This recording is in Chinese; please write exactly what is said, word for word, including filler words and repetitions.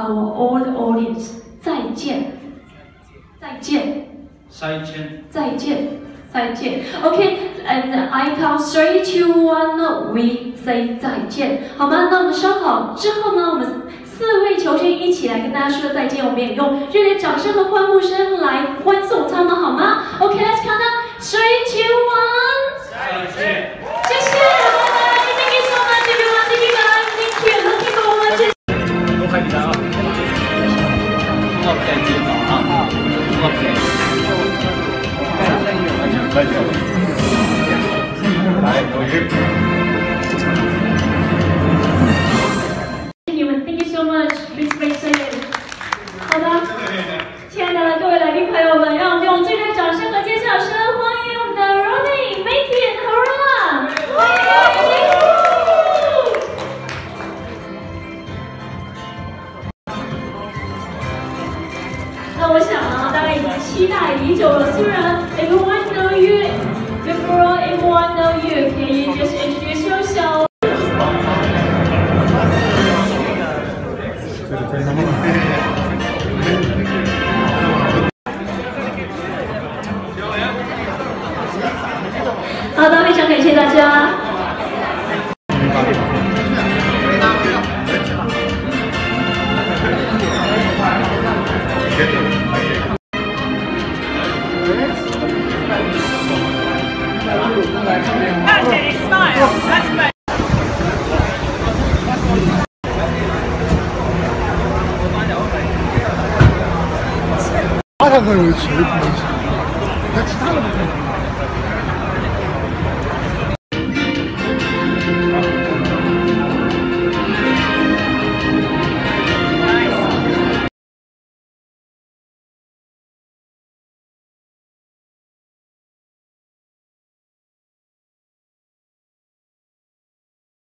our old audience. 再见，再见， 再见， 再见，再见。Okay, and I count three, two, one, we say 再见，好吗？那我们稍好之后呢，我们四位球星一起来跟大家说再见，我们也用热烈掌声和欢呼声来欢送他们，好吗 ？Okay, let's count down three, two, one. 再见。 谢谢，拜拜。Thank you so much, everyone. Thank you guys. Thank you. Looking forward to. 多拍几张啊 ！OK， 接早啊 ！OK。再见。来，有鱼。 你们 Thank you so much. Please stay safe. 好的，亲爱的各位来宾朋友们，让我们用最热烈掌声和尖叫声欢迎我们的 Rooney, Mkhitaryan, Herrera. 那我想啊，大家已经期待已久了。虽然 everyone know you, before everyone know you, can you just introduce yourself? 好的，非常感谢大家。 他才会有球可能是，那其他的。